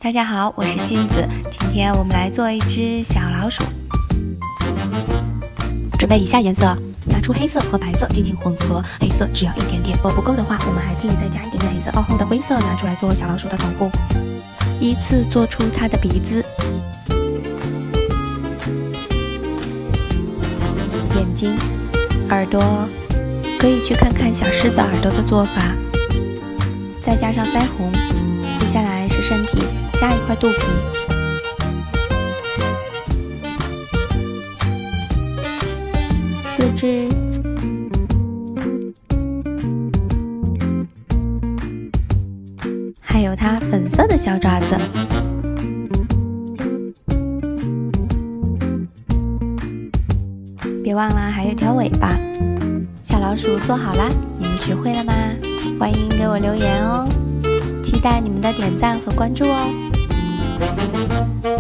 大家好，我是金子，今天我们来做一只小老鼠。准备以下颜色，拿出黑色和白色进行混合，黑色只要一点点，如果不够的话，我们还可以再加一点点黑色。厚厚的灰色拿出来做小老鼠的头部，依次做出它的鼻子、眼睛、耳朵，可以去看看小狮子耳朵的做法，再加上腮红。接下来是身体，加一块肚皮，四肢，还有它粉色的小爪子。别忘了还有条尾巴。小老鼠做好啦，你们学会了吗？欢迎给我留言哦，期待你们的点赞和关注哦。